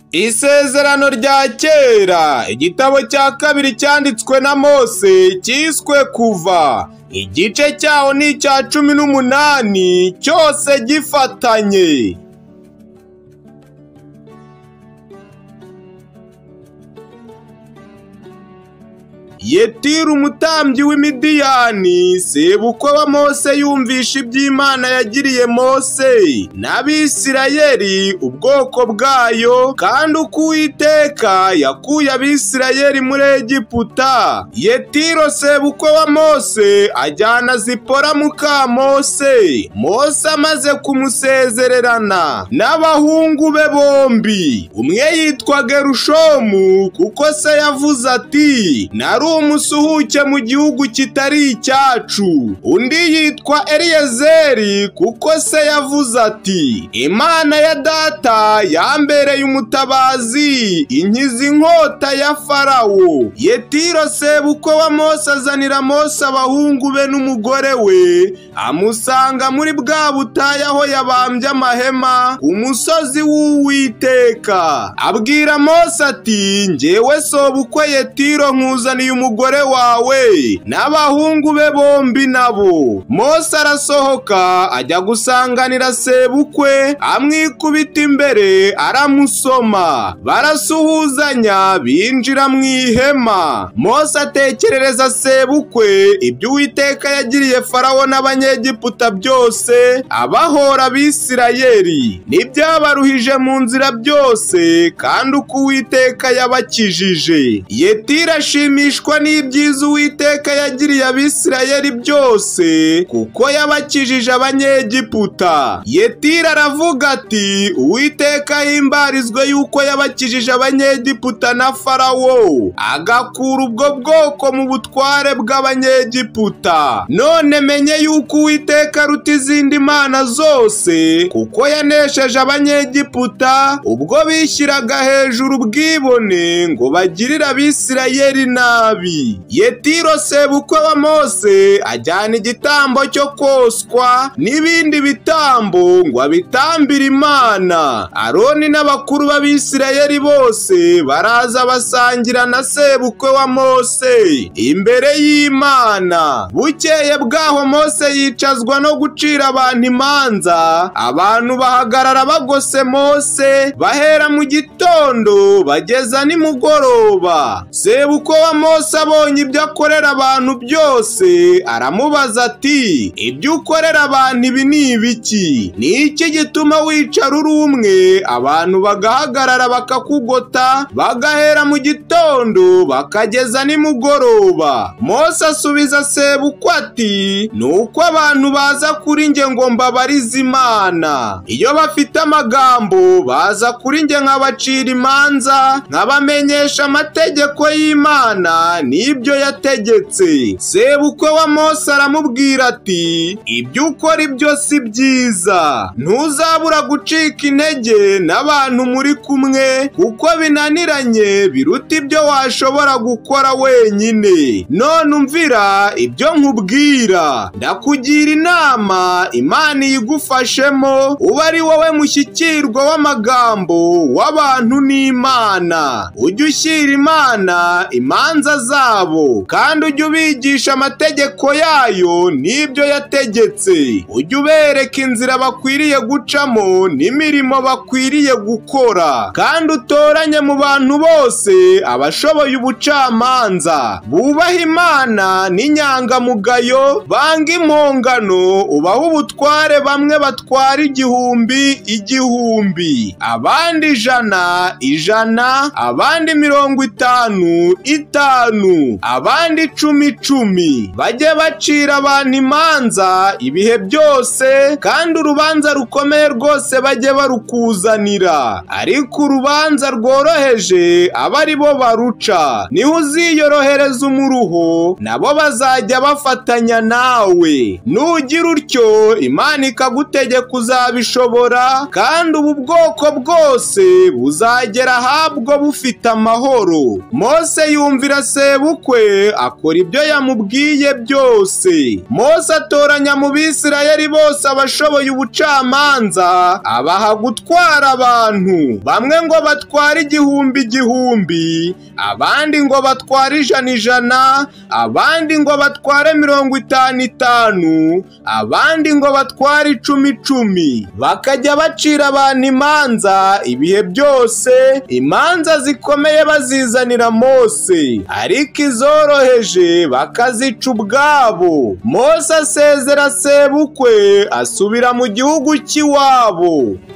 Isezerano rya kera, igitabo cya kabiri cyanditswe na Mose cyiswe Kuva, igice cyaho ni icya 18 cyose gifatanye. Yetiro umutambyi w'Imidiyani, sebukwe wa Mose, yumvisha iby'Imana yagiriye Mose n'Abisirayeli ubwoko bwayo, kandi uko Uwiteka yakuye Abisirayeli muri Egiputa. Yetiro sebukwe wa Mose ajyana Zipora muka Mose. Mose amaze kumusezererana n'abahungu be bombi, umwe yitwa Gerushomu kuko se yavuze ati nari umusuhuke mu gihugu kitari icyacu. Undi yitwa Eliyezeri kuko se yavuze ati Imana ya data yambereye umutabazi, inkiza inkota ya Farawo. Yetiro sebukwe wa Mose azanira Mose abahungu be n'umugore we, amusanga muri bwa butayu aho yabambye amahema ku musozi w'Uwiteka. Abwira Mose ati njyewe sobukwe Yetiro nkuzaniye umugore wawe n'abahungu be bombi nabo. Mose arasohoka ajya gusanganira sebukwe, amwikubita imbere aramusoma, barasuhuzanya binjira mu ihema. Mose atekerereza sebukwe ibyo Uwiteka yagiriye Farawo n'Abanyegiputa byose, abahora Abisirayeli n'ibyabaruhije mu nzira byose, kandi uko Uwiteka yabakijije. Yetiro ashimishwa n'ibyiza Uwiteka yagiriye Abisirayeli byose, kuko yabakijije Abanyegiputa. Yetiro aravuga ati Uwiteka himbarizwe yuko yabakijije Abanyegiputa na Farawo, agakura ubwo bwoko mu butware bw'Abanyegiputa. None menye yuko Uwiteka aruta izindi mana zose, kuko yanesheje Abanyegiputa ubwo bishyiraga hejuru ubwibone ngo bagirire Abisirayeli nabi. Yetiro sebukwe wa Mose ajyana igitambo cyo koswa n'ibindi bitambo ngo abitambire Imana. Aroni n'abakuru b'Abisirayeli bose baraza basangira na sebukwe wa Mose imbere y'Imana. Bukeye bwaho Mose yicazwa no gucira abantu imanza. Abantu bahagarara bagose Mose bahera mu gitondo bageza nimugoroba. Sebukwe wa Mose abonye ibyo akorera abantu byose, aramubaza ati ibyo ukorera abantu ibi ni ibiki? Ni iki gituma wicara uri umwe abantu bagahagarara bakakugota bagahera mu gitondo bakageza nimugoroba? Mose asubiza sebukwe ati nuko abantu baza kuri nge ngo mbabarize Imana. Iyo bafite amagambo baza kuri nge nkabacira imanza, nkabamenyesha amategeko y'Imana n'ibyo yategetse. Sebukwe wa Mose aramubwira ati ibyo ukora ibyo si byiza. Ntuzabura gucika intege n'abantu muri kumwe, kuko binaniranye biruta ibyo washobora gukora wenyine. None umvira ibyo nkubwira, ndakugira inama Imana igufashemo, uba ari wowe mushyikirwa w'amagambo w'abantu n'Imana. Ujye ushyira Imana imanza zabo, kandi ujye ubigisha amategeko yayo n'ibyo yategetse. Ujye ubereka inzira bakwiriye gucamo n'imirimo bakwiriye gukora, kandi utoranye mu bantu bose abashoboye ubucamanza, bubaha Imana n'inyangamugayo, banga impongano, ubaha ubutware. Bamwe batwara 1000, abandi 100, abandi 50, abandi 10. Bajye bacira abantu imanza ibihe byose, kandi urubanza rukomeye rwose bajye barukuzanira, ariko urubanza rworoheje aba ari bo baruca. Niho uziyorohereza umuruho, nabo bazajya bafatanya nawe. Nugira utyo Imana ikagutegeka uzabishobora, kandi ubu bwoko bwose buzagera ahabwo bufite amahoro. Mose yumvira se sebukwe akora ibyo yamubwiye byose. Mose atoranya mu Bisirayeli bose abashoboye ubucamanza, abaha gutwara abantu, bamwe ngo batware 1000, abandi ngo batware 100, abandi ngo batware 50, abandi ngo batware 10, bakajya bacira abantu imanza ibihe byose, imanza zikomeye bazizanira Mose, ariko izoroheje bakazica ubwabo. Mose asezera sebukwe asubira mu gihugu cy'iwabo.